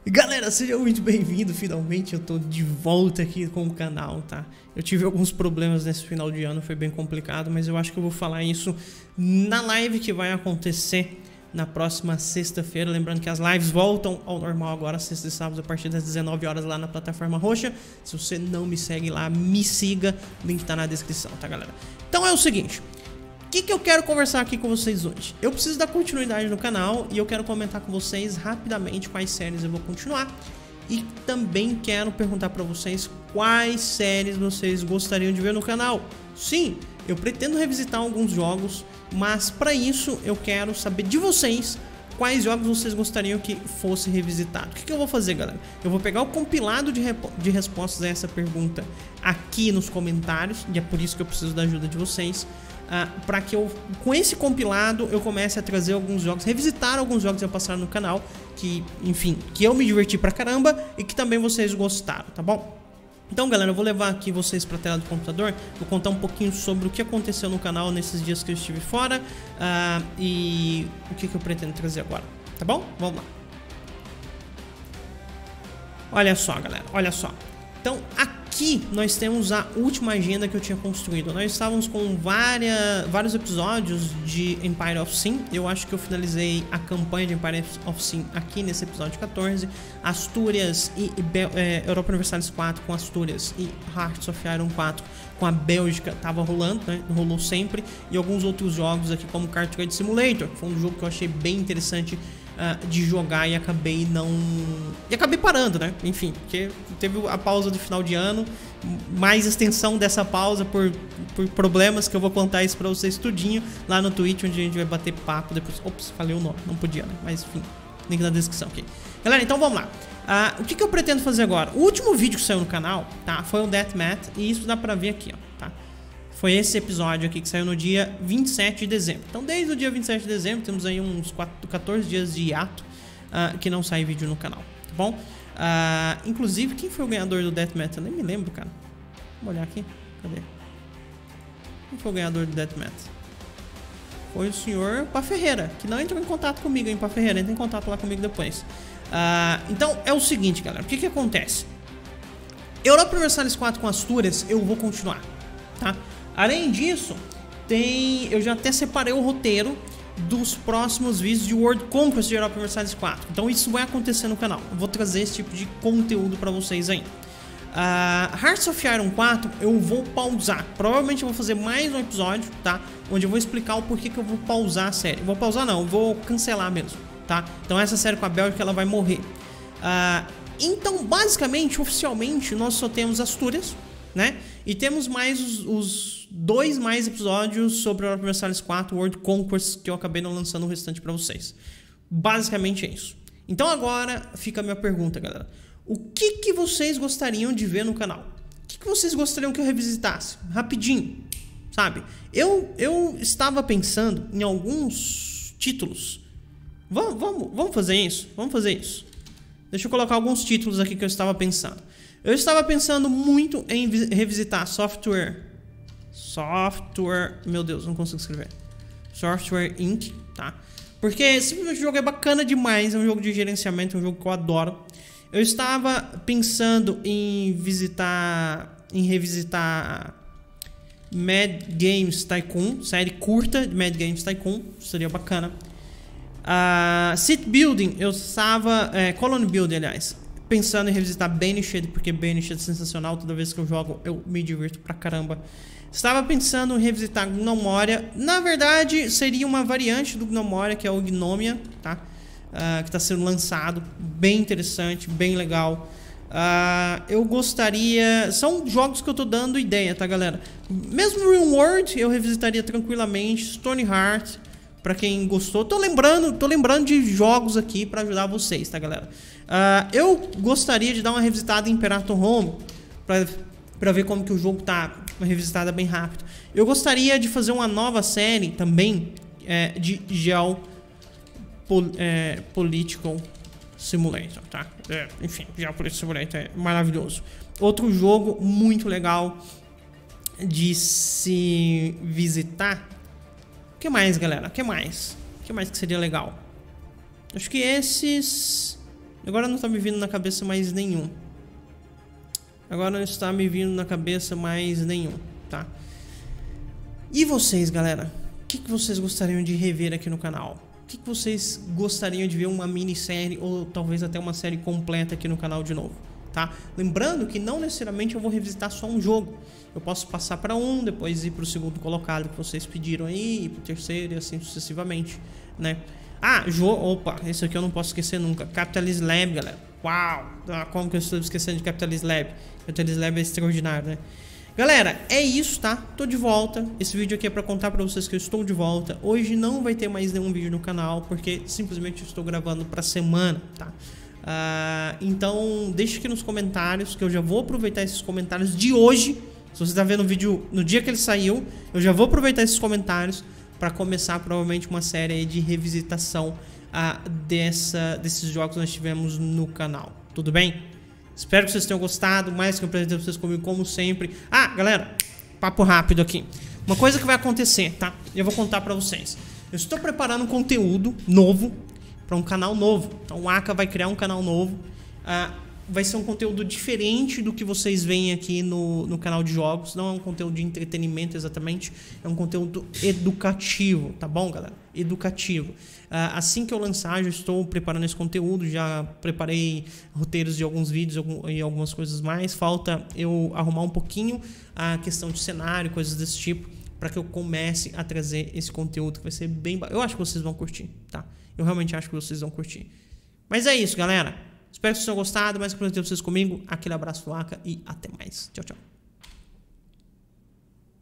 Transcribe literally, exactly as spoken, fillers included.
Galera, seja muito bem-vindo, finalmente eu tô de volta aqui com o canal, tá? Eu tive alguns problemas nesse final de ano, foi bem complicado, mas eu acho que eu vou falar isso na live que vai acontecer na próxima sexta-feira. Lembrando que as lives voltam ao normal agora, sexta e sábado, a partir das dezenove horas lá na plataforma roxa. Se você não me segue lá, me siga, o link tá na descrição, tá, galera? Então é o seguinte... O que, que eu quero conversar aqui com vocês hoje? Eu preciso dar continuidade no canal e eu quero comentar com vocês rapidamente quais séries eu vou continuar. E também quero perguntar para vocês quais séries vocês gostariam de ver no canal. Sim, eu pretendo revisitar alguns jogos, mas para isso eu quero saber de vocês quais jogos vocês gostariam que fosse revisitado. O que, que eu vou fazer, galera? Eu vou pegar o compilado de, de respostas a essa pergunta aqui nos comentários, e é por isso que eu preciso da ajuda de vocês. Uh, para que eu, com esse compilado, eu comece a trazer alguns jogos, revisitar alguns jogos que eu passaram no canal, que, enfim, que eu me diverti pra caramba e que também vocês gostaram, tá bom? Então, galera, eu vou levar aqui vocês pra tela do computador, vou contar um pouquinho sobre o que aconteceu no canal nesses dias que eu estive fora uh, e o que, que eu pretendo trazer agora, tá bom? Vamos lá. Olha só, galera, olha só. Então, aqui nós temos a última agenda que eu tinha construído. Nós estávamos com várias, vários episódios de Empire of Sin. Eu acho que eu finalizei a campanha de Empire of Sin aqui nesse episódio quatorze. Astúrias e, e é, Europa Universalis quatro com Astúrias e Hearts of Iron quatro com a Bélgica tava rolando, né? Rolou sempre. E alguns outros jogos aqui como Car Trade Simulator. Foi um jogo que eu achei bem interessante Uh, de jogar e acabei não... E acabei parando, né? Enfim, porque teve a pausa do final de ano, mais extensão dessa pausa por, por problemas que eu vou contar isso pra vocês tudinho lá no Twitch, onde a gente vai bater papo depois. Ops, falei o nome, não podia, né? Mas enfim, link na descrição, ok? Galera, então vamos lá. Uh, o que, que eu pretendo fazer agora? O último vídeo que saiu no canal, tá? Foi o Deathmatch, e isso dá pra ver aqui, ó, tá? Foi esse episódio aqui que saiu no dia vinte e sete de dezembro. Então, desde o dia vinte e sete de dezembro, temos aí uns quatorze dias de hiato uh, que não sai vídeo no canal, tá bom? Uh, inclusive, quem foi o ganhador do Deathmatch? Eu nem me lembro, cara. Vamos olhar aqui. Cadê? Quem foi o ganhador do Deathmatch? Foi o senhor Pá Ferreira, que não entrou em contato comigo, hein, Pá Ferreira? Entra em contato lá comigo depois. Uh, então, é o seguinte, galera. O que que acontece? Europa Universalis quatro com Astúrias, eu vou continuar, tá? Além disso, tem, eu já até separei o roteiro dos próximos vídeos de World Conquest de Europa Universalis quatro. Então isso vai acontecer no canal. Eu vou trazer esse tipo de conteúdo pra vocês aí. Uh, Hearts of Iron quatro eu vou pausar. Provavelmente eu vou fazer mais um episódio, tá? Onde eu vou explicar o porquê que eu vou pausar a série. Vou pausar não, eu vou cancelar mesmo, tá? Então essa série com a Bélgica, ela vai morrer. Uh, então, basicamente, oficialmente, nós só temos Astúrias, né? E temos mais os, os dois mais episódios sobre Europa Universalis quatro World Conquest que eu acabei não lançando o restante pra vocês. Basicamente é isso. Então agora fica a minha pergunta, galera. O que que vocês gostariam de ver no canal? O que que vocês gostariam que eu revisitasse? Rapidinho, sabe? Eu, eu estava pensando em alguns títulos. Vamos, vamos, vamos fazer isso? Vamos fazer isso. Deixa eu colocar alguns títulos aqui que eu estava pensando. Eu estava pensando muito em revisitar Software... Software... Meu Deus, não consigo escrever. Software Incorporated, tá? Porque esse jogo é bacana demais, é um jogo de gerenciamento, é um jogo que eu adoro. Eu estava pensando em visitar... Em revisitar... Mad Games Tycoon, série curta de Mad Games Tycoon, seria bacana. Uh, City Building, eu estava... É, Colony Building, aliás. Pensando em revisitar Banished, porque Banished é sensacional. Toda vez que eu jogo, eu me divirto pra caramba. Estava pensando em revisitar Gnomoria. Na verdade, seria uma variante do Gnomoria, que é o Gnomia, tá? Uh, que está sendo lançado. Bem interessante, bem legal. Uh, eu gostaria... São jogos que eu tô dando ideia, tá, galera? Mesmo Real World, eu revisitaria tranquilamente. Stone Heart, pra quem gostou. Tô lembrando, tô lembrando de jogos aqui pra ajudar vocês, tá, galera? Uh, eu gostaria de dar uma revisitada em Imperator Home pra, pra ver como que o jogo tá. Uma revisitada bem rápido. Eu gostaria de fazer uma nova série também é, de Geo pol, é, Political Simulator, tá? É, enfim, Geopolitical Simulator é maravilhoso. Outro jogo muito legal de se visitar. O que mais, galera? O que mais? O que mais que seria legal? Acho que esses... Agora não tá me vindo na cabeça mais nenhum. Agora não está me vindo na cabeça mais nenhum, tá? E vocês, galera? O que, que vocês gostariam de rever aqui no canal? O que, que vocês gostariam de ver uma minissérie ou talvez até uma série completa aqui no canal de novo, tá? Lembrando que não necessariamente eu vou revisitar só um jogo. Eu posso passar para um, depois ir para o segundo colocado que vocês pediram aí, ir para o terceiro e assim sucessivamente, né? Ah, jogo... Opa, esse aqui eu não posso esquecer nunca. Capitalist Lab, galera. Uau! Como que eu estou esquecendo de Capitalist Lab? Capitalist Lab é extraordinário, né? Galera, é isso, tá? Tô de volta. Esse vídeo aqui é pra contar pra vocês que eu estou de volta. Hoje não vai ter mais nenhum vídeo no canal, porque simplesmente eu estou gravando pra semana, tá? Uh, então, deixa aqui nos comentários, que eu já vou aproveitar esses comentários de hoje. Se você tá vendo o vídeo no dia que ele saiu, eu já vou aproveitar esses comentários pra começar provavelmente uma série aí de revisitação uh, dessa, desses jogos que nós tivemos no canal. Tudo bem? Espero que vocês tenham gostado. Mais que eu apresentei vocês comigo, como sempre. Ah, galera, papo rápido aqui. Uma coisa que vai acontecer, tá? Eu vou contar pra vocês. Eu estou preparando um conteúdo novo para um canal novo. Então o Aka vai criar um canal novo. Uh, vai ser um conteúdo diferente do que vocês veem aqui no, no canal de jogos. Não é um conteúdo de entretenimento exatamente. É um conteúdo educativo, tá bom, galera? Educativo. Uh, assim que eu lançar, já estou preparando esse conteúdo. Já preparei roteiros de alguns vídeos e algumas coisas mais. Falta eu arrumar um pouquinho a questão de cenário, coisas desse tipo, para que eu comece a trazer esse conteúdo que vai ser bem... Eu acho que vocês vão curtir, tá? Eu realmente acho que vocês vão curtir. Mas é isso, galera. Espero que vocês tenham gostado. Mais que eu apresentei vocês comigo. Aquele abraço do Aka e até mais. Tchau, tchau.